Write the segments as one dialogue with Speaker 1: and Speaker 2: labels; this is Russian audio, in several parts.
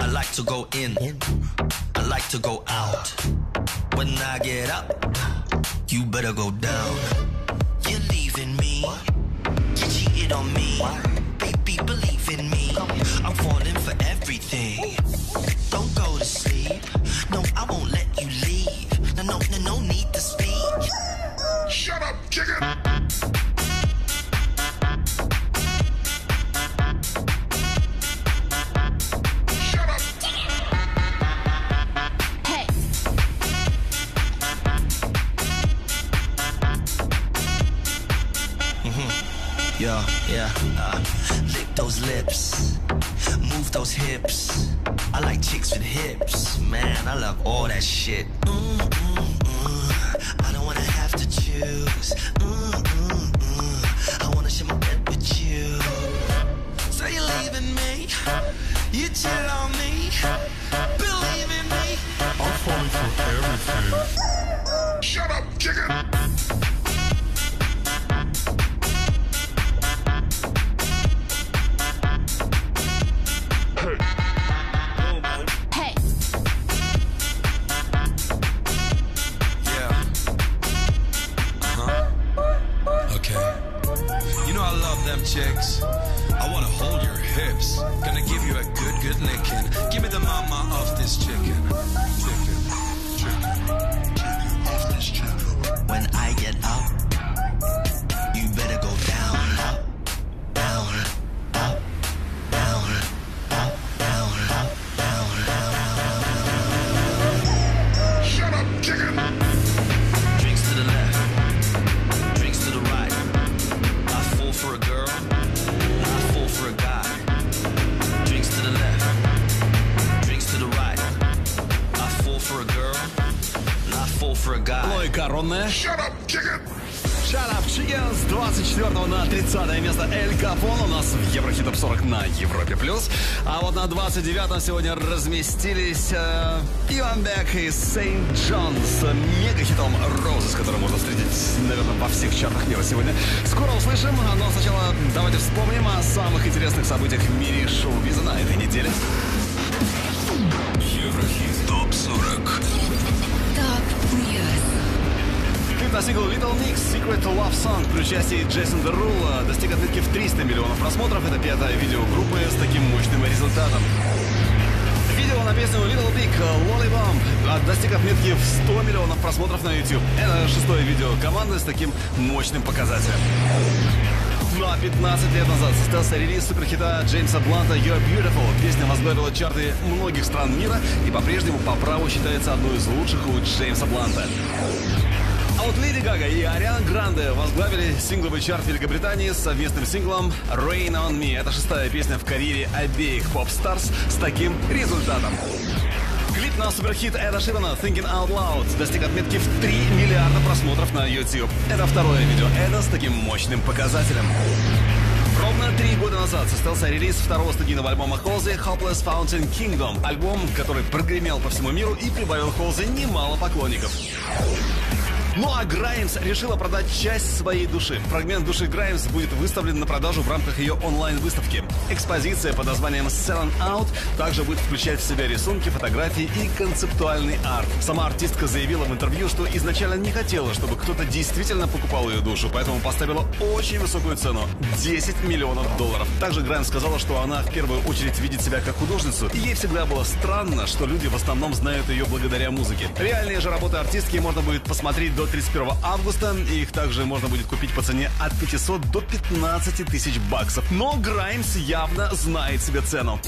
Speaker 1: like to go in, I like to go out. When I get up, you better go down. You're leaving me, you cheated on me. Baby, believe in me, I'm falling for everything. Don't go to sleep, no, I won't let you leave. No need to speak.
Speaker 2: Shut up, chicken!
Speaker 1: Lick those lips, move those hips. I like chicks with hips, man, I love all that shit. I don't wanna have to choose. I wanna share my bed with you. So you're leaving me, you cheat on me. Believe in me,
Speaker 2: I'm falling for everything. Shut up, chicken!
Speaker 1: chicks. I wanna hold your hips. Gonna give you a good licking. Give me the mama of this chicken. Chicken off this chicken. When I get up, you better go down, up, down, up, down, up, down, up, down, down, down.
Speaker 2: Shut up, chicken.
Speaker 1: Drinks to the left, drinks to the right. I fall for a girl, I fall for a guy. Drinks to the left, drinks to the right. I fall for a girl, I fall for a guy.
Speaker 3: Ну и коронная.
Speaker 2: Shut up, chicken.
Speaker 3: Shut Up Chicken с 24 на 30 место Эль Капон у нас в Еврохит Топ 40 на Европе+. А вот на 29-м сегодня разместились Иван Бек и Сейнт Джон с мегахитом Roses, который можно встретить, наверное, во всех чартах мира сегодня. Скоро услышим, но сначала давайте вспомним о самых интересных событиях в мире шоу-биза на этой неделе.
Speaker 4: Еврохит Топ 40.
Speaker 3: Клип на сингл Little Mix Secret Love Song при участии Джейсон Деррула достиг отметки в 300 миллионов просмотров. Это пятое видео группы с таким мощным результатом. Видео на песню Little Big Lolly Bomb достиг отметки в 100 миллионов просмотров на YouTube. Это шестое видео команды с таким мощным показателем. Ну а 15 лет назад состоялся релиз суперхита Джеймса Бланта You're Beautiful. Песня возглавила чарты многих стран мира и по-прежнему по праву считается одной из лучших у Джеймса Бланта. А вот Леди Гага и Ариана Гранде возглавили сингловый чарт Великобритании с совместным синглом Rain on Me. Это шестая песня в карьере обеих поп-старс с таким результатом. Клип на суперхит Эда Ширана Thinking Out Loud достиг отметки в 3 миллиарда просмотров на YouTube. Это второе видео Эда с таким мощным показателем. Ровно 3 года назад состоялся релиз второго студийного альбома Halsey Hopeless Fountain Kingdom. Альбом, который прогремел по всему миру и прибавил Halsey немало поклонников. Ну а Граймс решила продать часть своей души. Фрагмент души Граймс будет выставлен на продажу в рамках ее онлайн-выставки. Экспозиция под названием Selling Out также будет включать в себя рисунки, фотографии и концептуальный арт. Сама артистка заявила в интервью, что изначально не хотела, чтобы кто-то действительно покупал ее душу, поэтому поставила очень высокую цену – $10 миллионов. Также Граймс сказала, что она в первую очередь видит себя как художницу, и ей всегда было странно, что люди в основном знают ее благодаря музыке. Реальные же работы артистки можно будет посмотреть до 31 августа. Их также можно будет купить по цене от 500 до 15 тысяч баксов. Но Граймс явно знает себе цену.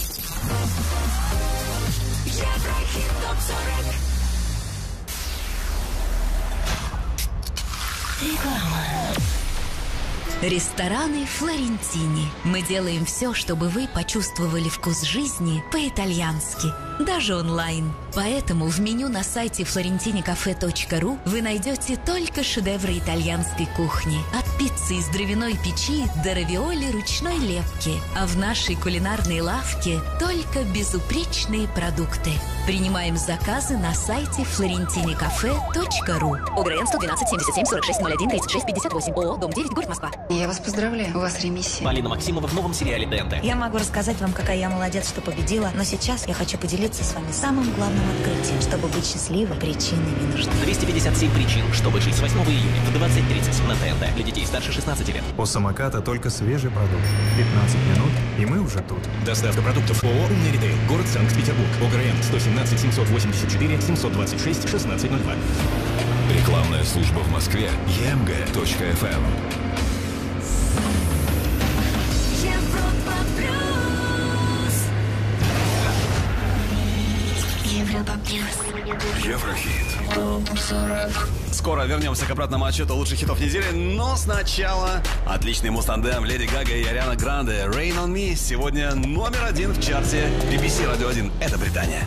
Speaker 5: Рестораны Флорентини. Мы делаем все, чтобы вы почувствовали вкус жизни по-итальянски, даже онлайн. Поэтому в меню на сайте florentinicafe.ru вы найдете только шедевры итальянской кухни. От пиццы из дровяной печи до равиоли ручной лепки. А в нашей кулинарной лавке только безупречные продукты. Принимаем заказы на сайте florentinicafe.ru. ОГРН 112 77 46 01 36 58. ООО «Дом 9», город Москва.
Speaker 6: Я вас поздравляю, у вас ремиссия.
Speaker 7: Полина Максимова в новом сериале ТНТ.
Speaker 8: Я могу рассказать вам, какая я молодец, что победила, но сейчас я хочу поделиться с вами самым главным открытием. Чтобы быть счастливой, причины не нужны.
Speaker 7: 257 причин, чтобы жить с 8 июня в 20:30 на ТНТ. Для детей старше 16 лет.
Speaker 9: У самоката только свежий продукт. 15 минут, и мы уже тут.
Speaker 10: Доставка продуктов ООО «Умный ритейл». Город Санкт-Петербург. ОГРН 117 784 726 1602.
Speaker 4: Рекламная служба в Москве. emg.fm. Еврохит. ТОП-40.
Speaker 3: Скоро вернемся к обратному отчету лучших хитов недели, но сначала отличный муз-тандем Леди Гага и Ариана Гранде «Rain on Me» сегодня номер 1 в чарте BBC Radio 1. Это Британия.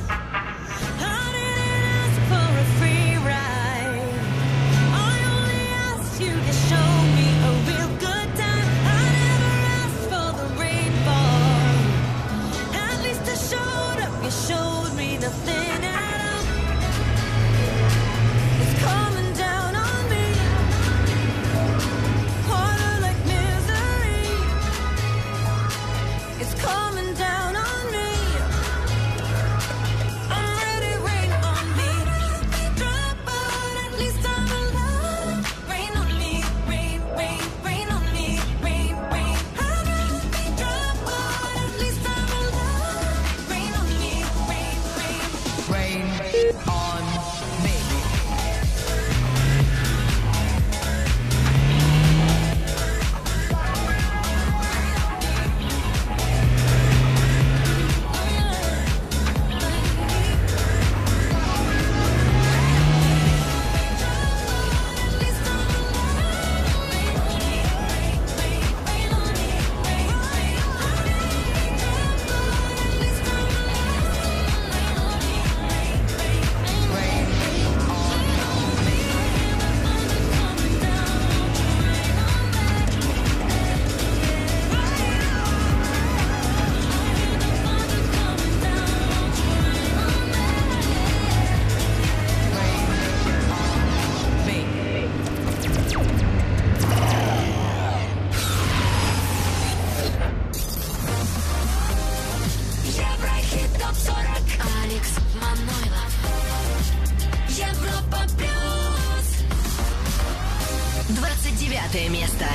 Speaker 5: Место.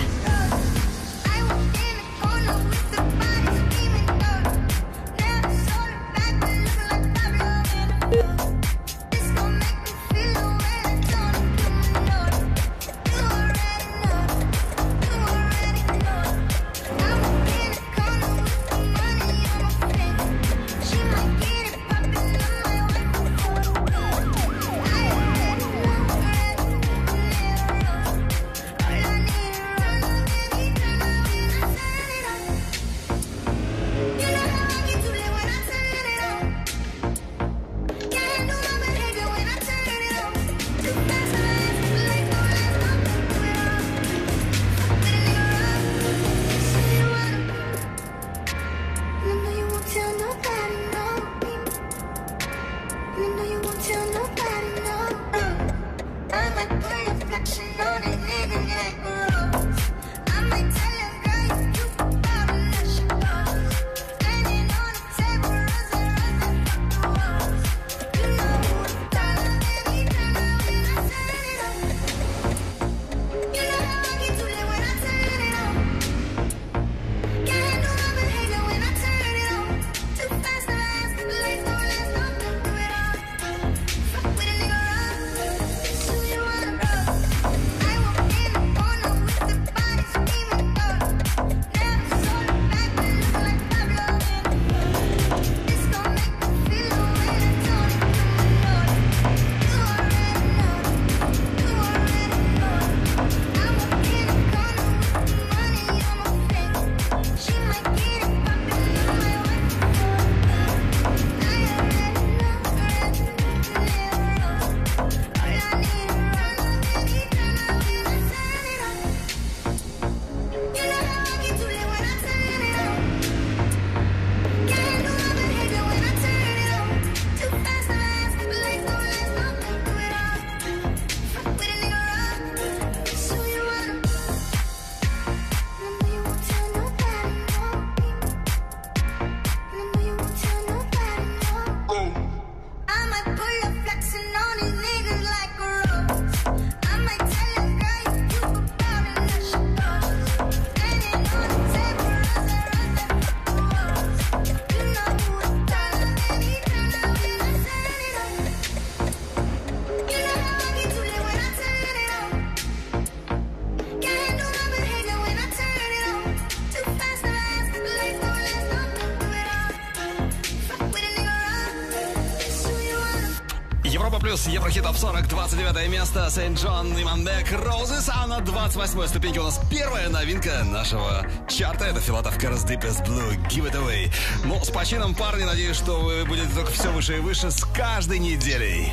Speaker 3: плюс Еврохит Топ 40, 29 место, Сейнт Джон и Мандек, Roses, а на 28 ступеньке у нас первая новинка нашего чарта. Это Филатов Карас Deepest Blue, Give It Away. Ну, с почином, парни, надеюсь, что вы будете только все выше и выше с каждой неделей.